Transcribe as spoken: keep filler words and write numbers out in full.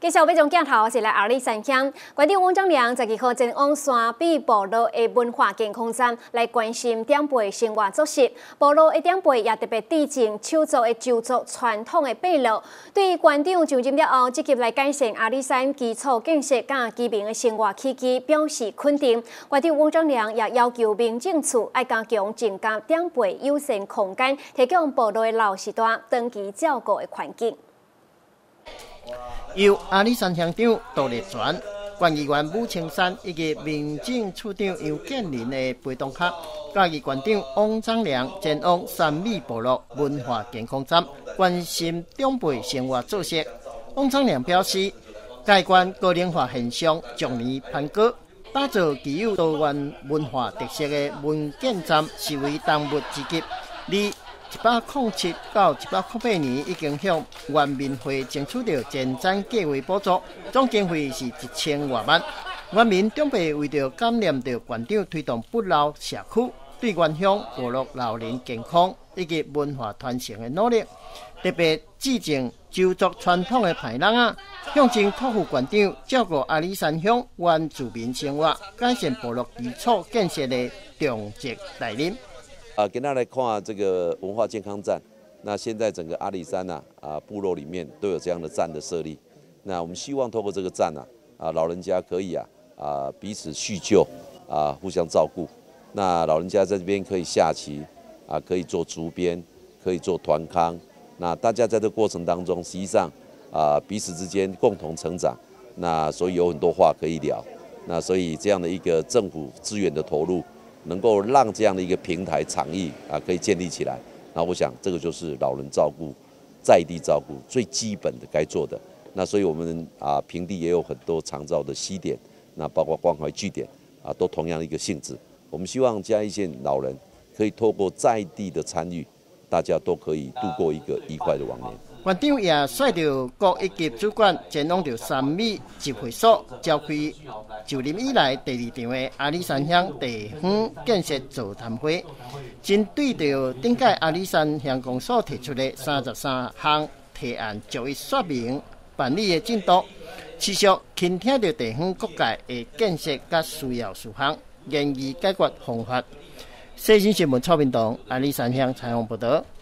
继续要从镜头是来阿里山乡，县长汪章良十二号前往山壁部落的文化健康站来关心长辈生活作息。部落的长辈也特别致敬手作的旧作传统的八乐。对于县长上任了后，积极来改善阿里山基础建设甲居民的生活起居，表示肯定。县长汪章良也要求民政处要加强增加长辈友善空间，提供部落的老时代长期照顾的环境。 由阿里山乡长杜立全、县议员武青山以及民政处长杨建林的陪同下，嘉义县长汪章良前往山米部落文化健康站，关心长辈生活作息。汪章良表示，该县高龄化现象逐年攀高，打造具有多元文化特色的文健站是为当务之急。二 一百零七到一百零八年已经向原民会争取到前瞻计划补助，总经费是一千多万。原民长辈为着感念到县长推动不老社区，对原乡部落老人健康以及文化传承的努力，特别致敬旧作传统的排人啊，向前托付县长照顾阿里山乡原住民生活，改善部落基础建设的重责大任。 啊，给大家来看这个文化健康站。那现在整个阿里山呐、啊，啊部落里面都有这样的站的设立。那我们希望透过这个站啊，啊老人家可以啊啊彼此叙旧啊，互相照顾。那老人家在这边可以下棋啊，可以做竹编，可以做团康。那大家在这个过程当中，实际上啊彼此之间共同成长。那所以有很多话可以聊。那所以这样的一个政府资源的投入。 能够让这样的一个平台场域啊，可以建立起来，那我想这个就是老人照顾、在地照顾最基本的该做的。那所以我们啊，平地也有很多长照的西点，那包括关怀据点啊，都同样的一个性质。我们希望嘉义县老人可以透过在地的参与，大家都可以度过一个愉快的晚年。 县长也率着各一级主管前往到三米集会所，召开就任以来第二场的阿里山乡地方建设座谈会，针对着顶届阿里山乡公所提出的三十三项提案，逐一说明办理的进度，持续倾听着地方各界的建设甲需要事项，研议解决方法。西新新闻蔡明东，阿里山乡采访报道。